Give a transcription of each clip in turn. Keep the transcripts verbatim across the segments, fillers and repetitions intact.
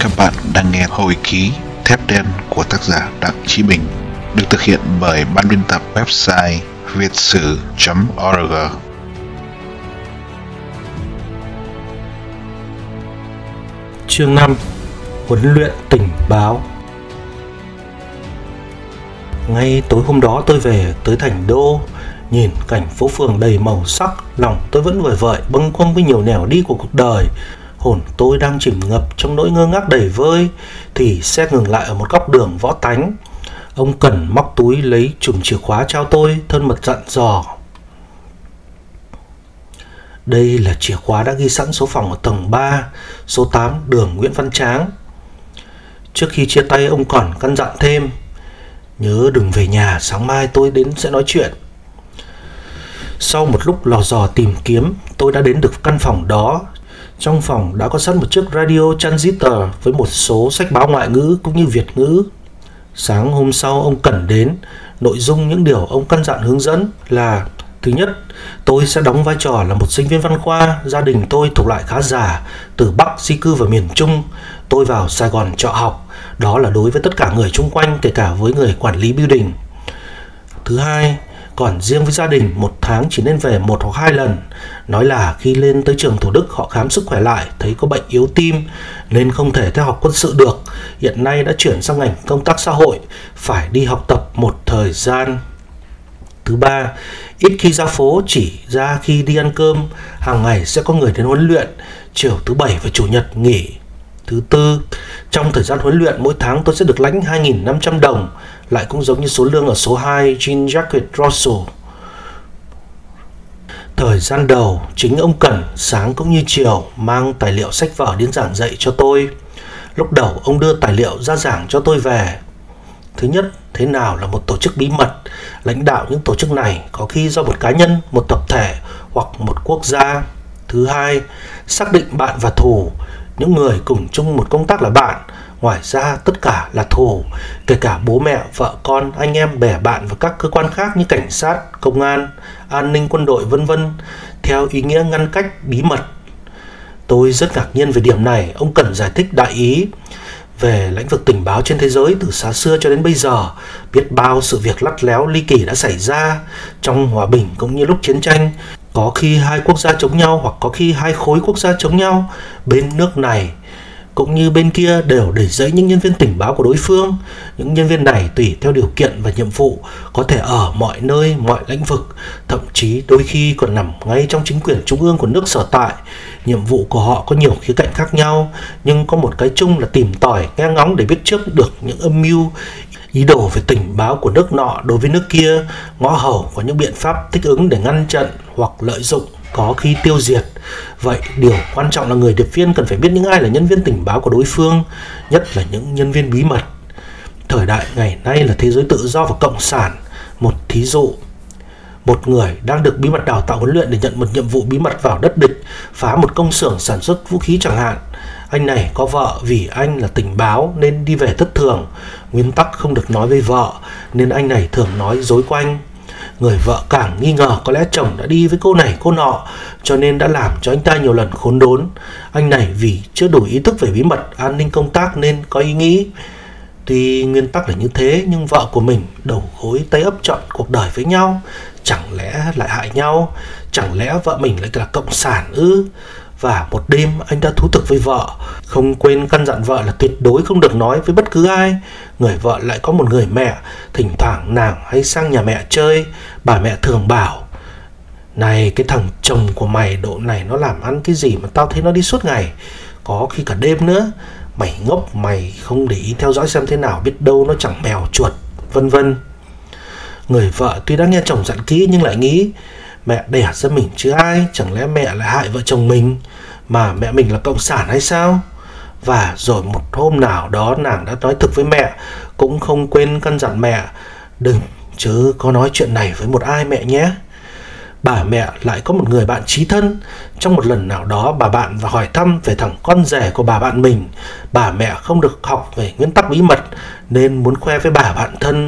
Các bạn đang nghe hồi ký Thép Đen của tác giả Đặng Chí Bình, được thực hiện bởi ban biên tập website vietssử chấm org. Chương năm. Huấn luyện tình báo. Ngay tối hôm đó tôi về tới thành đô, nhìn cảnh phố phường đầy màu sắc, lòng tôi vẫn vời vợi bâng khuâng với nhiều nẻo đi của cuộc đời. Hồn tôi đang chìm ngập trong nỗi ngơ ngác đầy vơi thì xe ngừng lại ở một góc đường Võ Tánh. Ông Cần móc túi lấy chùm chìa khóa trao tôi, thân mật dặn dò: "Đây là chìa khóa đã ghi sẵn số phòng ở tầng ba, số tám đường Nguyễn Văn Tráng." Trước khi chia tay, ông còn căn dặn thêm: "Nhớ đừng về nhà, sáng mai tôi đến sẽ nói chuyện." Sau một lúc lò dò tìm kiếm, tôi đã đến được căn phòng đó. Trong phòng đã có sẵn một chiếc radio transistor với một số sách báo ngoại ngữ cũng như Việt ngữ. Sáng hôm sau ông Cần đến. Nội dung những điều ông căn dặn hướng dẫn là: thứ nhất, tôi sẽ đóng vai trò là một sinh viên văn khoa. Gia đình tôi thuộc lại khá giả, từ Bắc di cư vào miền Trung. Tôi vào Sài Gòn trọ học. Đó là đối với tất cả người chung quanh, kể cả với người quản lý building. Thứ hai, còn riêng với gia đình, một tháng chỉ nên về một hoặc hai lần. Nói là khi lên tới trường Thủ Đức họ khám sức khỏe lại, thấy có bệnh yếu tim nên không thể theo học quân sự được. Hiện nay đã chuyển sang ngành công tác xã hội, phải đi học tập một thời gian. Thứ ba, ít khi ra phố, chỉ ra khi đi ăn cơm. Hàng ngày sẽ có người đến huấn luyện, chiều thứ bảy và chủ nhật nghỉ. Thứ tư, trong thời gian huấn luyện mỗi tháng tôi sẽ được lãnh hai nghìn năm trăm đồng, lại cũng giống như số lương ở số hai Jean Jacques Rousseau. Thời gian đầu, chính ông Cần sáng cũng như chiều mang tài liệu sách vở đến giảng dạy cho tôi. Lúc đầu ông đưa tài liệu ra giảng cho tôi về. Thứ nhất, thế nào là một tổ chức bí mật? Lãnh đạo những tổ chức này có khi do một cá nhân, một tập thể hoặc một quốc gia. Thứ hai, xác định bạn và thù. Những người cùng chung một công tác là bạn, ngoài ra tất cả là thù, kể cả bố mẹ, vợ con, anh em, bè bạn và các cơ quan khác như cảnh sát, công an, an ninh, quân đội vân vân, theo ý nghĩa ngăn cách, bí mật. Tôi rất ngạc nhiên về điểm này. Ông Cần giải thích đại ý về lĩnh vực tình báo trên thế giới từ xa xưa cho đến bây giờ. Biết bao sự việc lắt léo ly kỳ đã xảy ra trong hòa bình cũng như lúc chiến tranh. Có khi hai quốc gia chống nhau, hoặc có khi hai khối quốc gia chống nhau. Bên nước này cũng như bên kia đều để dẫy những nhân viên tình báo của đối phương. Những nhân viên này tùy theo điều kiện và nhiệm vụ có thể ở mọi nơi, mọi lĩnh vực, thậm chí đôi khi còn nằm ngay trong chính quyền trung ương của nước sở tại. Nhiệm vụ của họ có nhiều khía cạnh khác nhau, nhưng có một cái chung là tìm tòi, nghe ngóng để biết trước được những âm mưu, ý đồ về tình báo của nước nọ đối với nước kia, ngõ hầu có những biện pháp thích ứng để ngăn chặn hoặc lợi dụng, có khi tiêu diệt. Vậy điều quan trọng là người điệp viên cần phải biết những ai là nhân viên tình báo của đối phương, nhất là những nhân viên bí mật. Thời đại ngày nay là thế giới tự do và cộng sản. Một thí dụ, một người đang được bí mật đào tạo huấn luyện để nhận một nhiệm vụ bí mật vào đất địch, phá một công xưởng sản xuất vũ khí chẳng hạn. Anh này có vợ, vì anh là tình báo nên đi về thất thường. Nguyên tắc không được nói với vợ nên anh này thường nói dối quanh. Người vợ càng nghi ngờ có lẽ chồng đã đi với cô này cô nọ, cho nên đã làm cho anh ta nhiều lần khốn đốn. Anh này vì chưa đủ ý thức về bí mật an ninh công tác nên có ý nghĩ, tuy nguyên tắc là như thế nhưng vợ của mình đầu gối tay ấp trọn cuộc đời với nhau, chẳng lẽ lại hại nhau? Chẳng lẽ vợ mình lại là cộng sản ư? Và một đêm anh ta thú thực với vợ, không quên căn dặn vợ là tuyệt đối không được nói với bất cứ ai. Người vợ lại có một người mẹ, thỉnh thoảng nàng hay sang nhà mẹ chơi. Bà mẹ thường bảo: "Này, cái thằng chồng của mày độ này nó làm ăn cái gì mà tao thấy nó đi suốt ngày, có khi cả đêm nữa. Mày ngốc, mày không để ý theo dõi xem thế nào, biết đâu nó chẳng mèo chuột," vân vân. Người vợ tuy đã nghe chồng dặn kỹ nhưng lại nghĩ: mẹ đẻ ra mình chứ ai, chẳng lẽ mẹ lại hại vợ chồng mình, mà mẹ mình là cộng sản hay sao? Và rồi một hôm nào đó nàng đã nói thực với mẹ, cũng không quên căn dặn mẹ: "Đừng chớ có nói chuyện này với một ai mẹ nhé." Bà mẹ lại có một người bạn chí thân. Trong một lần nào đó bà bạn và hỏi thăm về thằng con rể của bà bạn mình. Bà mẹ không được học về nguyên tắc bí mật nên muốn khoe với bà bạn thân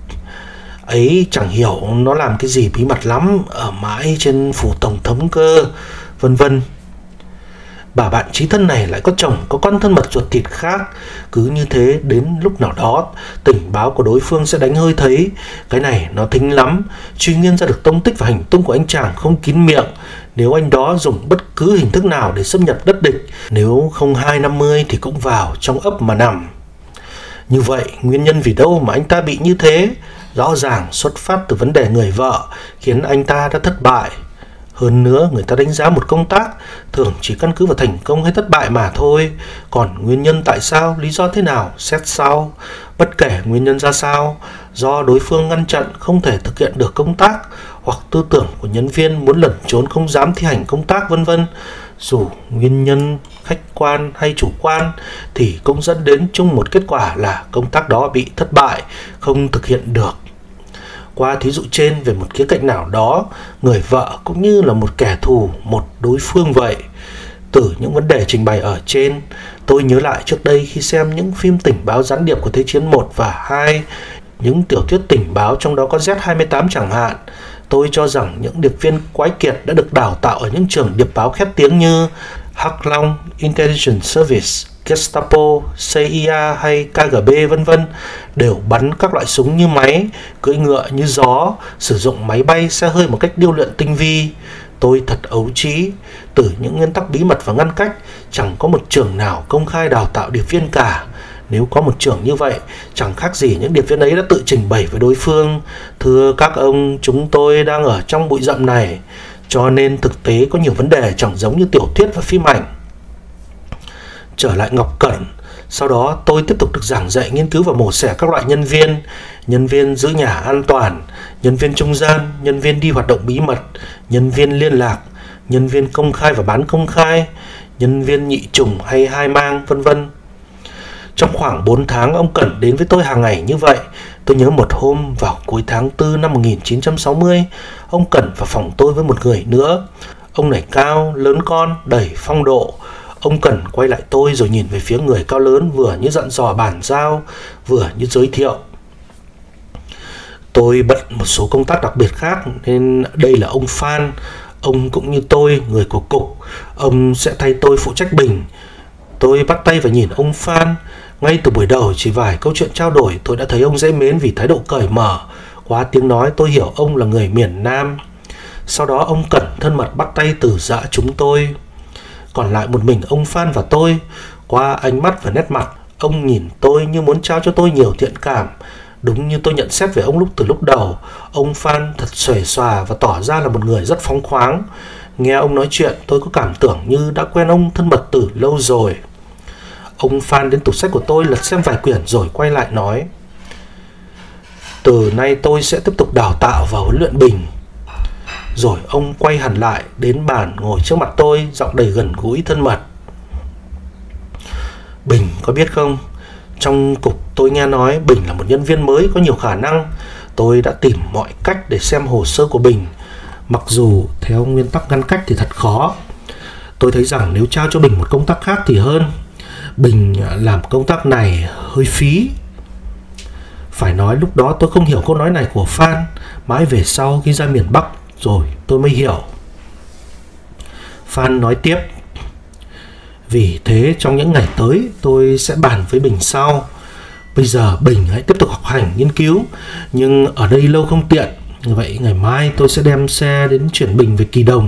ấy, chẳng hiểu nó làm cái gì bí mật lắm, ở mãi trên phủ tổng thống cơ, vân vân. bà bạn chí thân này lại có chồng, có con thân mật ruột thịt khác. Cứ như thế đến lúc nào đó tình báo của đối phương sẽ đánh hơi thấy. Cái này nó thính lắm, truy nguyên ra được tông tích và hành tung của anh chàng không kín miệng. Nếu anh đó dùng bất cứ hình thức nào để xâm nhập đất địch, nếu không hai năm mươi thì cũng vào trong ấp mà nằm. Như vậy, nguyên nhân vì đâu mà anh ta bị như thế? Rõ ràng xuất phát từ vấn đề người vợ khiến anh ta đã thất bại. Hơn nữa, người ta đánh giá một công tác thường chỉ căn cứ vào thành công hay thất bại mà thôi. Còn nguyên nhân tại sao, lý do thế nào, xét sau. Bất kể nguyên nhân ra sao, do đối phương ngăn chặn không thể thực hiện được công tác, hoặc tư tưởng của nhân viên muốn lẩn trốn không dám thi hành công tác vân vân. Dù nguyên nhân khách quan hay chủ quan thì cũng dẫn đến chung một kết quả là công tác đó bị thất bại, không thực hiện được. Qua thí dụ trên, về một khía cạnh nào đó, người vợ cũng như là một kẻ thù, một đối phương vậy. Từ những vấn đề trình bày ở trên, tôi nhớ lại trước đây khi xem những phim tình báo gián điệp của Thế chiến một và hai, những tiểu thuyết tình báo trong đó có Z hai mươi tám chẳng hạn. Tôi cho rằng những điệp viên quái kiệt đã được đào tạo ở những trường điệp báo khét tiếng như Hắc Long, Intelligence Service, Gestapo, C I A hay K G B vân vân đều bắn các loại súng như máy, cưỡi ngựa như gió, sử dụng máy bay, xe hơi một cách điêu luyện tinh vi. Tôi thật ấu trí, từ những nguyên tắc bí mật và ngăn cách, chẳng có một trường nào công khai đào tạo điệp viên cả. Nếu có một trường như vậy, chẳng khác gì những điệp viên ấy đã tự trình bày với đối phương: thưa các ông, chúng tôi đang ở trong bụi rậm này. Cho nên thực tế có nhiều vấn đề chẳng giống như tiểu thuyết và phim ảnh. Trở lại Ngọc Cẩn, sau đó tôi tiếp tục được giảng dạy nghiên cứu và mổ xẻ các loại nhân viên: nhân viên giữ nhà an toàn, nhân viên trung gian, nhân viên đi hoạt động bí mật, nhân viên liên lạc, nhân viên công khai và bán công khai, nhân viên nhị trùng hay hai mang vân vân. Trong khoảng bốn tháng ông Cẩn đến với tôi hàng ngày như vậy. Tôi nhớ một hôm vào cuối tháng tư năm một nghìn chín trăm sáu mươi, ông Cẩn vào phòng tôi với một người nữa. Ông này cao, lớn con, đầy phong độ. Ông Cẩn quay lại tôi rồi nhìn về phía người cao lớn, vừa như dặn dò bàn giao, vừa như giới thiệu. Tôi bận một số công tác đặc biệt khác nên đây là ông Phan. Ông cũng như tôi, người của cục. Ông sẽ thay tôi phụ trách bình. Tôi bắt tay và nhìn ông Phan. Ngay từ buổi đầu, chỉ vài câu chuyện trao đổi, tôi đã thấy ông dễ mến vì thái độ cởi mở. Qua tiếng nói tôi hiểu ông là người miền Nam. Sau đó ông Cẩn thân mật bắt tay từ giã chúng tôi. Còn lại một mình ông Phan và tôi. Qua ánh mắt và nét mặt, ông nhìn tôi như muốn trao cho tôi nhiều thiện cảm. Đúng như tôi nhận xét về ông lúc từ lúc đầu, ông Phan thật xuề xòa và tỏ ra là một người rất phóng khoáng. Nghe ông nói chuyện, tôi có cảm tưởng như đã quen ông thân mật từ lâu rồi. Ông Phan đến tủ sách của tôi lật xem vài quyển rồi quay lại nói: từ nay tôi sẽ tiếp tục đào tạo và huấn luyện bình. Rồi ông quay hẳn lại đến bàn ngồi trước mặt tôi, giọng đầy gần gũi thân mật: Bình có biết không, trong cục tôi nghe nói Bình là một nhân viên mới có nhiều khả năng. Tôi đã tìm mọi cách để xem hồ sơ của Bình. Mặc dù theo nguyên tắc ngăn cách thì thật khó. Tôi thấy rằng nếu trao cho Bình một công tác khác thì hơn. Bình làm công tác này hơi phí. Phải nói lúc đó tôi không hiểu câu nói này của Phan. Mãi về sau khi ra miền Bắc rồi tôi mới hiểu. Phan nói tiếp: vì thế trong những ngày tới tôi sẽ bàn với Bình sau. Bây giờ Bình hãy tiếp tục học hành nghiên cứu, nhưng ở đây lâu không tiện. Vậy ngày mai tôi sẽ đem xe đến chuyển Bình về Kỳ Đồng.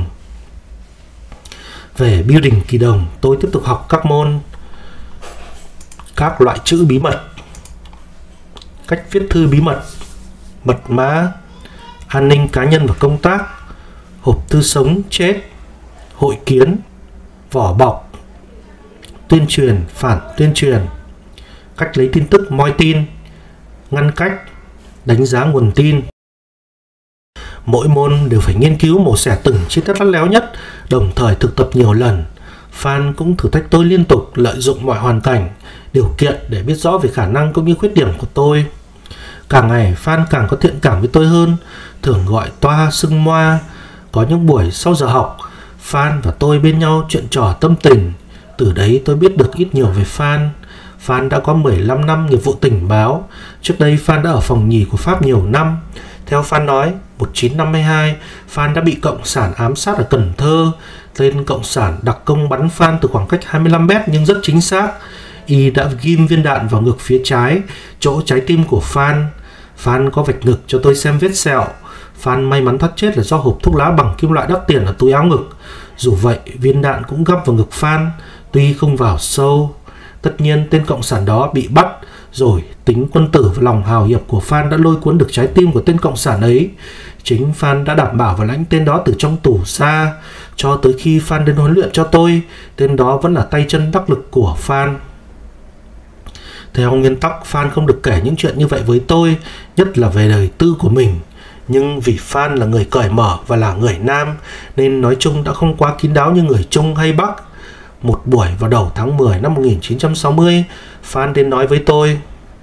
Về building Kỳ Đồng, tôi tiếp tục học các môn: các loại chữ bí mật, cách viết thư bí mật, mật mã, an ninh cá nhân và công tác, hộp thư sống chết, hội kiến, vỏ bọc, tuyên truyền, phản tuyên truyền, cách lấy tin tức moi tin, ngăn cách, đánh giá nguồn tin. Mỗi môn đều phải nghiên cứu mổ xẻ từng chi tiết lắt léo nhất, đồng thời thực tập nhiều lần. Phan cũng thử thách tôi liên tục, lợi dụng mọi hoàn cảnh, điều kiện để biết rõ về khả năng cũng như khuyết điểm của tôi. Càng ngày Phan càng có thiện cảm với tôi hơn, thường gọi toa xưng moa. Có những buổi sau giờ học, Phan và tôi bên nhau chuyện trò tâm tình. Từ đấy tôi biết được ít nhiều về Phan. Phan đã có mười lăm năm nghiệp vụ tình báo. Trước đây Phan đã ở phòng nhì của Pháp nhiều năm. Theo Phan nói, một nghìn chín trăm năm mươi hai, Phan đã bị Cộng sản ám sát ở Cần Thơ. Tên cộng sản đặc công bắn Phan từ khoảng cách hai mươi lăm mét nhưng rất chính xác. Y đã ghim viên đạn vào ngực phía trái, chỗ trái tim của Phan. Phan có vạch ngực cho tôi xem vết sẹo. Phan may mắn thoát chết là do hộp thuốc lá bằng kim loại đắt tiền ở túi áo ngực. Dù vậy, viên đạn cũng găm vào ngực Phan, tuy không vào sâu. Tất nhiên, tên cộng sản đó bị bắt, rồi tính quân tử và lòng hào hiệp của Phan đã lôi cuốn được trái tim của tên cộng sản ấy. Chính Phan đã đảm bảo và lãnh tên đó từ trong tù xa. Cho tới khi Phan đến huấn luyện cho tôi, tên đó vẫn là tay chân đắc lực của Phan. Theo nguyên tắc, Phan không được kể những chuyện như vậy với tôi, nhất là về đời tư của mình. Nhưng vì Phan là người cởi mở và là người Nam, nên nói chung đã không quá kín đáo như người Trung hay Bắc. Một buổi vào đầu tháng mười năm một nghìn chín trăm sáu mươi, Phan đến nói với tôi: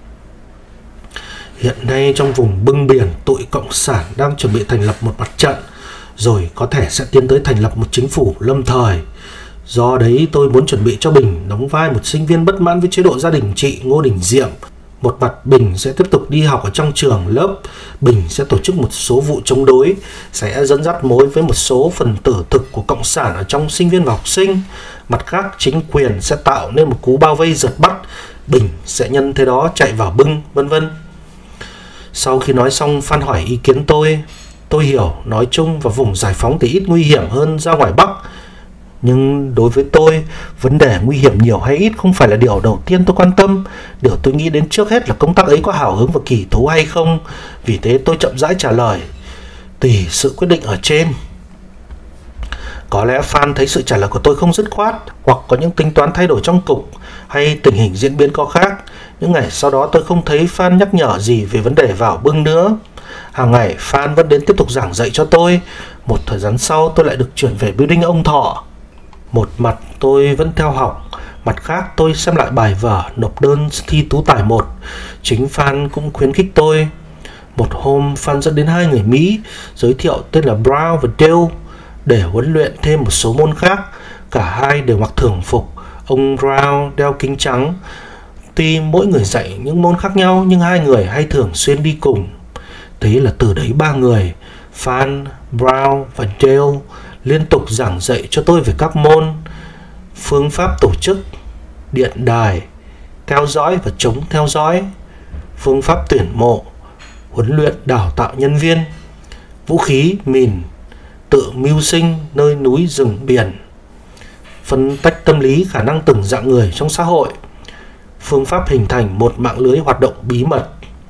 hiện nay trong vùng bưng biển, tụi cộng sản đang chuẩn bị thành lập một mặt trận, rồi có thể sẽ tiến tới thành lập một chính phủ lâm thời. Do đấy tôi muốn chuẩn bị cho Bình đóng vai một sinh viên bất mãn với chế độ gia đình chị Ngô Đình Diệm. Một mặt Bình sẽ tiếp tục đi học ở trong trường lớp, Bình sẽ tổ chức một số vụ chống đối, sẽ dẫn dắt mối với một số phần tử thực của cộng sản ở trong sinh viên và học sinh. Mặt khác, chính quyền sẽ tạo nên một cú bao vây giật bắt, Bình sẽ nhân thế đó chạy vào bưng, vân vân. Sau khi nói xong, Phan hỏi ý kiến tôi. Tôi hiểu nói chung vào vùng giải phóng thì ít nguy hiểm hơn ra ngoài Bắc. Nhưng đối với tôi, vấn đề nguy hiểm nhiều hay ít không phải là điều đầu tiên tôi quan tâm. Điều tôi nghĩ đến trước hết là công tác ấy có hào hứng và kỳ thú hay không. Vì thế tôi chậm rãi trả lời: tùy sự quyết định ở trên. Có lẽ Phan thấy sự trả lời của tôi không dứt khoát, hoặc có những tính toán thay đổi trong cục, hay tình hình diễn biến có khác. Những ngày sau đó tôi không thấy Phan nhắc nhở gì về vấn đề vào bưng nữa. Hàng ngày Phan vẫn đến tiếp tục giảng dạy cho tôi. Một thời gian sau tôi lại được chuyển về building ông Thọ. Một mặt tôi vẫn theo học, mặt khác tôi xem lại bài vở, nộp đơn thi tú tài một. Chính Phan cũng khuyến khích tôi. Một hôm Phan dẫn đến hai người Mỹ, giới thiệu tên là Brown và Dale, để huấn luyện thêm một số môn khác. Cả hai đều mặc thường phục. Ông Brown đeo kính trắng. Tuy mỗi người dạy những môn khác nhau, nhưng hai người hay thường xuyên đi cùng. Thế là từ đấy ba người, Phan, Brown và Dale, liên tục giảng dạy cho tôi về các môn: phương pháp tổ chức, điện đài, theo dõi và chống theo dõi, phương pháp tuyển mộ, huấn luyện đào tạo nhân viên, vũ khí, mìn, tự mưu sinh nơi núi rừng biển, phân tách tâm lý khả năng từng dạng người trong xã hội, phương pháp hình thành một mạng lưới hoạt động bí mật.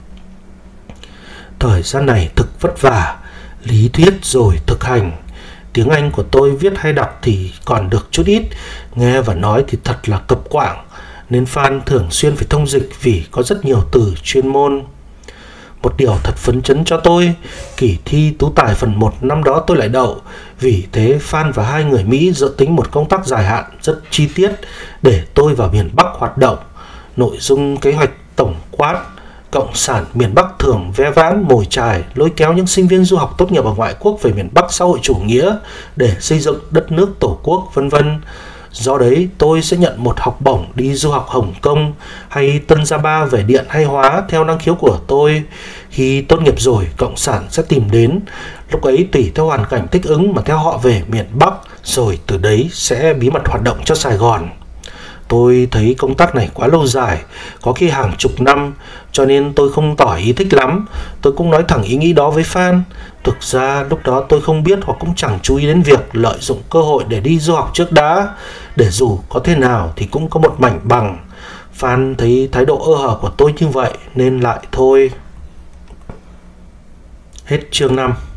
Thời gian này thực vất vả, lý thuyết rồi thực hành. Tiếng Anh của tôi viết hay đọc thì còn được chút ít, nghe và nói thì thật là cập quạng, nên Phan thường xuyên phải thông dịch vì có rất nhiều từ chuyên môn. Một điều thật phấn chấn cho tôi, kỳ thi tú tài phần một năm đó tôi lại đậu. Vì thế Phan và hai người Mỹ dự tính một công tác dài hạn rất chi tiết để tôi vào miền Bắc hoạt động. Nội dung kế hoạch tổng quát: cộng sản miền Bắc thường ve vãn, mồi chài, lôi kéo những sinh viên du học tốt nghiệp ở ngoại quốc về miền Bắc xã hội chủ nghĩa để xây dựng đất nước tổ quốc, vân vân. Do đấy tôi sẽ nhận một học bổng đi du học Hồng Kông hay Tân Java về điện hay hóa theo năng khiếu của tôi. Khi tốt nghiệp rồi, cộng sản sẽ tìm đến. Lúc ấy tùy theo hoàn cảnh thích ứng mà theo họ về miền Bắc, rồi từ đấy sẽ bí mật hoạt động cho Sài Gòn. Tôi thấy công tác này quá lâu dài, có khi hàng chục năm, cho nên tôi không tỏ ý thích lắm. Tôi cũng nói thẳng ý nghĩ đó với Phan. Thực ra lúc đó tôi không biết hoặc cũng chẳng chú ý đến việc lợi dụng cơ hội để đi du học trước đã, để dù có thế nào thì cũng có một mảnh bằng. Phan thấy thái độ ơ hở của tôi như vậy nên lại thôi. Hết chương năm.